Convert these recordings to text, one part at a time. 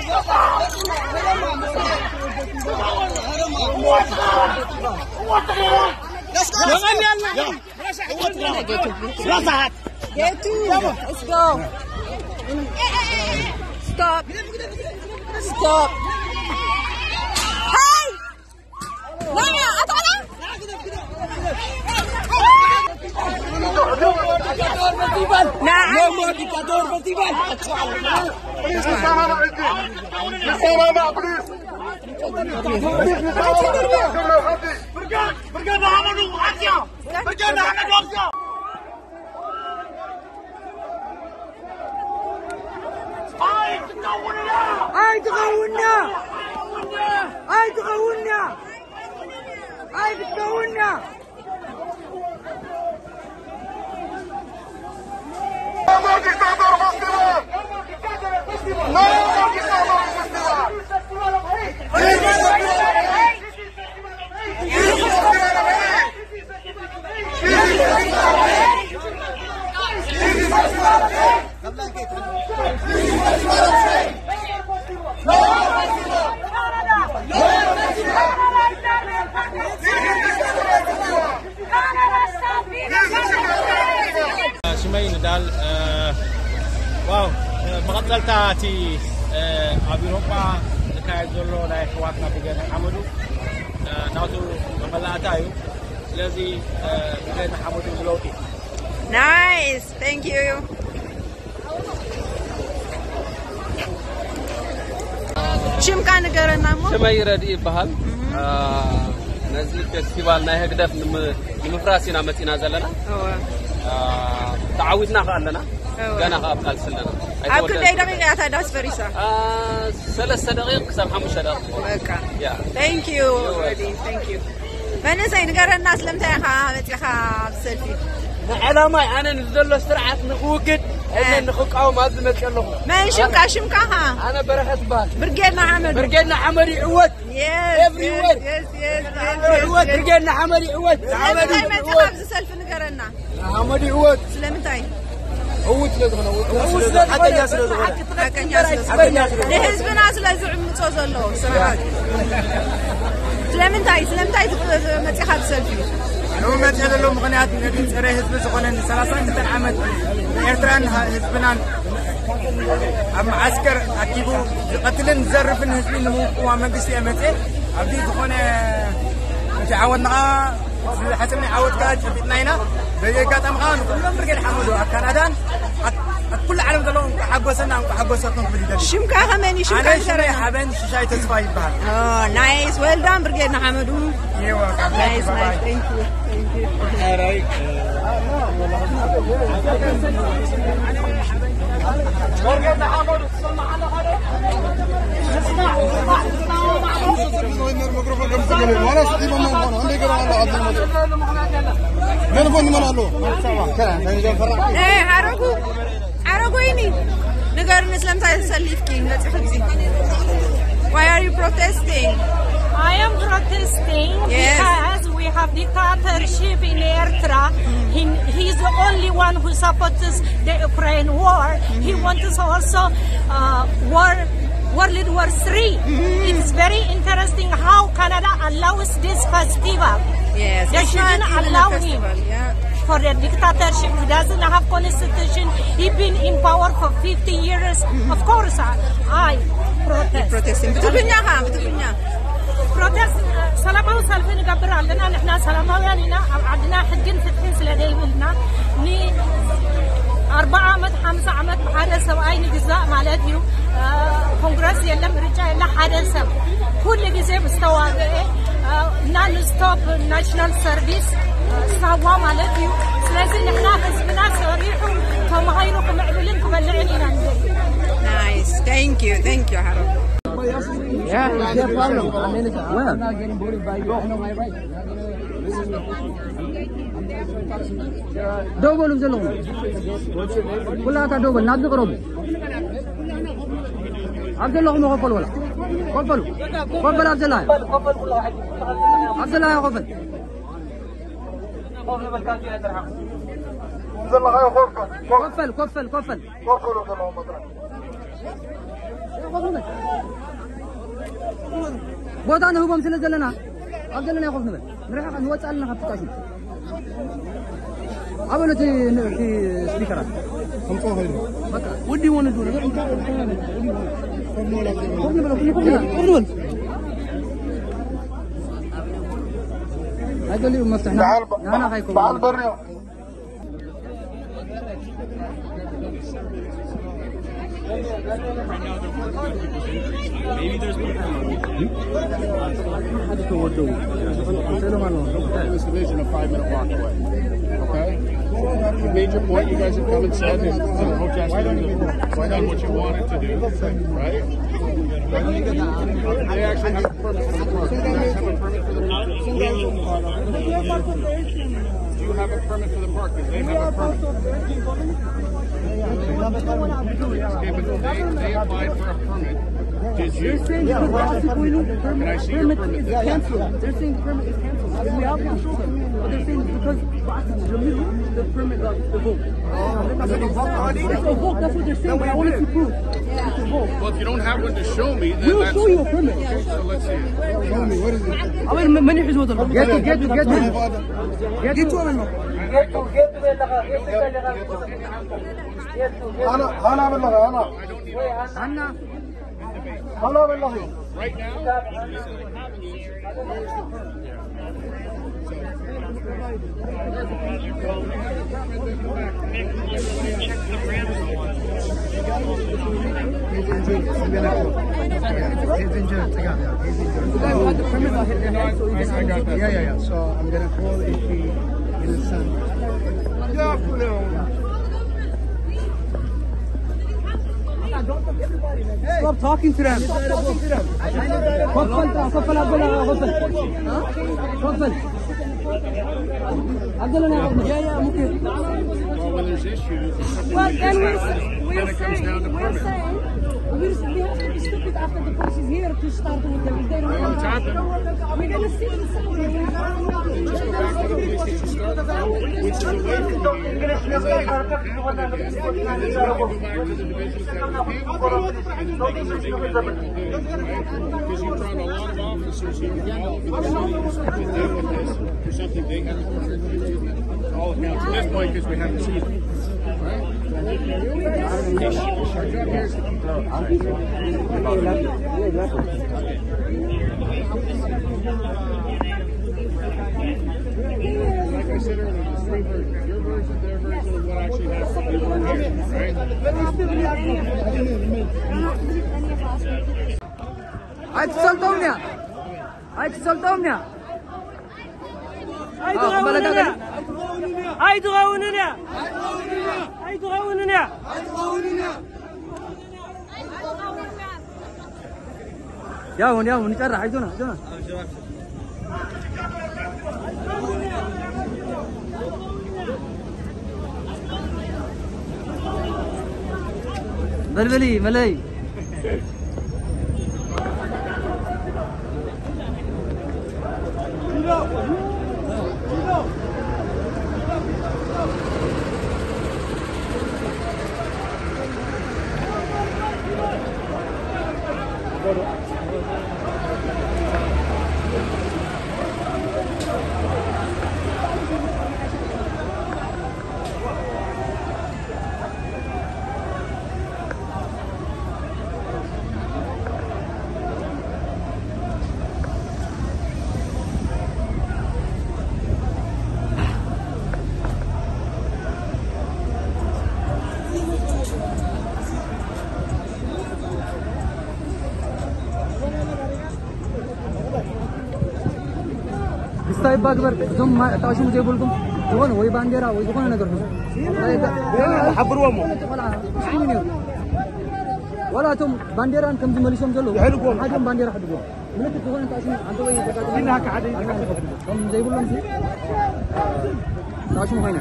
Let's go. Stop. Stop. Hey! Naya, atala! نعم ديكتاتور فيستيفال اي تغونا شمي ندال واو مقتل تاتي أوروبا كايد زلوا لا يخواتنا بجنا حمدو نازو مبلغ تايو لذي بجنا حمدو زلوتي. Nice, thank you. شم كان نقرنا مو؟ شمي ردي بحال نزل فيستيفال ناي هدف نمفراسينا متينا زلنا. تعودنا خالنا. جانا خاب قال سلنا. أكو دقيقة أتحدث فريسة. 3 دقائق سام 5 دقائق. Okay. Thank you. Really, thank you. فأنا سينقرأ الناس لم تيخا بتيخا بسلفي. علامة أنا نزل السرعة نخوكت إن نخوك أو ما زمت كلهم. ما شمكا ها. أنا برهة بال. برجعنا عمري عود. Yes. عود برجعنا عمري عود. عمري عود. سلفي نقرأنا. عمري عود. سلامتاي. عود لازم حتى ياسر لحزبنا سلازم متصل صراحة. سلامتاي متيخا بسلفي. لو ما تهدلوا مغنيات نبي ترى حزب زغنن 30 عام إيرتران حزبنا أم عسكر أكيبو قتلن زرفن حزبين نمو ومجلس أمته أبدي زغنة تعاوننا حسبنا عاود كاج بيتناينا بيجات أمغان كلهم برجع حمودو كندا كل عالم دلهم حبسنا بديدل شمكا هماني شمكا أنا شري حبن شاي تسفاي بحال نايس ويل دان برجعنا حمودو نايس ثانك يو رايك برجعنا حمودو تسمع على هذا اسمع الميكروفون كم سجل وانا ستيف ما عندي كلام على عبد المجيد من فون من الله كلام ايه عرقو إني نقدر نسلم تسليف كين Why are you protesting? I am protesting because we have dictatorship in Eritrea. He's the only one who supports the Ukraine war. He wants also World War III. It's very interesting how Canada allows this festival. Yes, they shouldn't allow him for the dictatorship. He doesn't have constitution. He's been in power for 50 years. Of course, I protest. Protesting. بتقولنا protest. سلامة وسالفة نقبر علينا نحن سلامة يعني عندنا حقين فتحين سلادي ولنا ني 4 عمد 5 عمد بحال سواء نجزاء مالتيو كونغرس يلا مرجع يلا حدا سب كل جزء مستوى نان ستوب ناشونال سيرفيس سوا مالتيو لازم نحن حزبنا صريحو فما هيروكم عملين كبلعين هنا Nice, thank you حرام. Yeah, no problem. I'm in it. Well, I'm not getting bullied by you. I know my right. دوبل وزلون كلها كدوبل نادي قرب عبد الله ما قفل ولا قفل عبد الله يا قفل كفل بوتا نهبهم سلزلنا أبدلنا يا خوفنا نرجع نوصل لنا خبطاشي عملوا في سبيكرات خمسة هاي ودي وانا دول هذا اللي مفتاحنا أنا خايف بعد برا Maybe there's more. This division a 5-minute walk away. Okay? You made your point. You guys have come and said that protest done what you wanted to do. Right? They actually have a permit for the park. You guys have a permit for the park. Do you have a permit for the park? Because they have a permit. Okay, but they applied for a permit. Did you? They're saying the permit is cancelled. They're saying the permit is cancelled. We have to show them. But they're saying because the permit got revoked. It's revoked. That's what they're saying. But I wanted to prove. It's revoked. Well, if you don't have one to show me, then We'll show you a permit. Okay, so let's see it. Show me. What is it? I mean, من يحجز وضع. Get to. أنا بالله. Right now. Yeah. So I'm gonna call if he is son. Stop talking to them. Well, when there's issues, Well, then then it comes down to permit. we have to be stupid after the police is here to start with them. If they don't Well, it's happened. we're gonna see Just go back to the place that you started from, which is away from here. And then you go back to the divisions that we came from, and then they can do what they do, right? Because you've drawn a lot of officers here from all over the city to deal with this for something they have to all accounts at this point because we haven't seen it. Right? Like I said earlier, there's three versions. Your version, their version, and what actually happened. Right? عايز تسلطونا هاي تغاوننا يا هون نتقرع عايزونا بلبلي ملاي طيب باكبر ثم تعيشوا مجيب لكم هون وي بانديرا وي كون ነገር ነው حبروا ولا توم بانديران كم زمليشم زلو حاجم بانديرا حدقوا ملك كون تعيشوا انت وي هناك عادي كم جيب لهم شيء تعيشوا هنا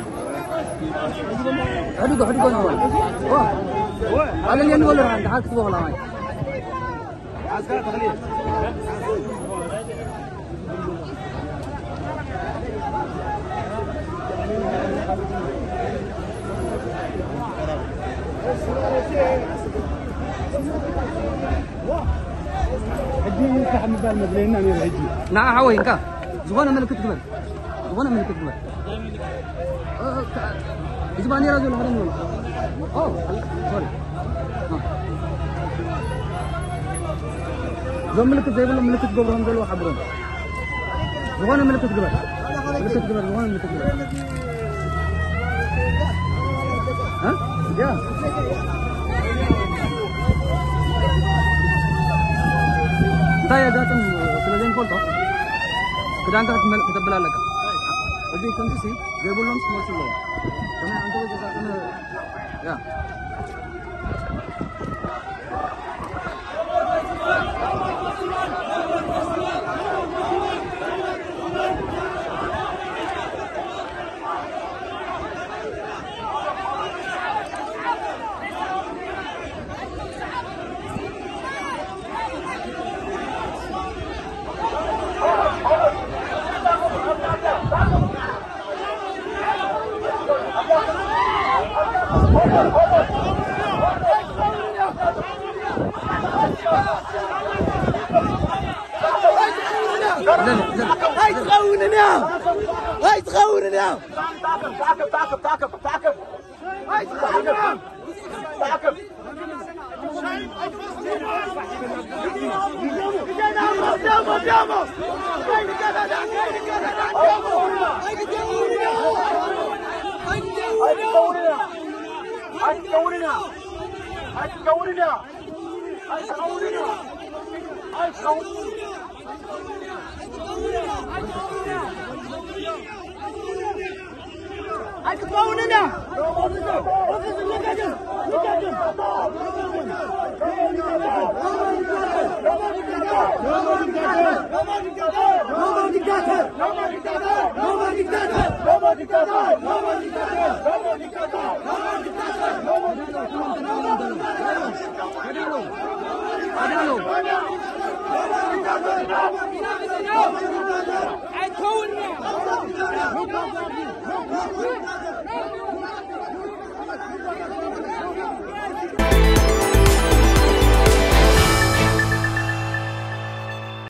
حدقوا نوال على اللي نقول له عند حق والله هاي عسكر تخليه الدين يفتح مبال مدلينا من الهجي. نعم حوي إنك. زبانة ملك تقبل. زبانة ملك تقبل. زبانة رجل هذا مول. سوري. زبان ملك زي ولا ملك تقبل هم دلوا حبرون. زبانة ملك تقبل. ملك تقبل زبانة ملك تقبل. ها؟ يا. Saya datang selesai foto, kedangkal kita belalakan. Jadi kondisi dia belum semua slow. Karena antara juga kena, ya. هاي تخوننا هاي تخوننا تعقب هاي تخوننا تعقب I told you.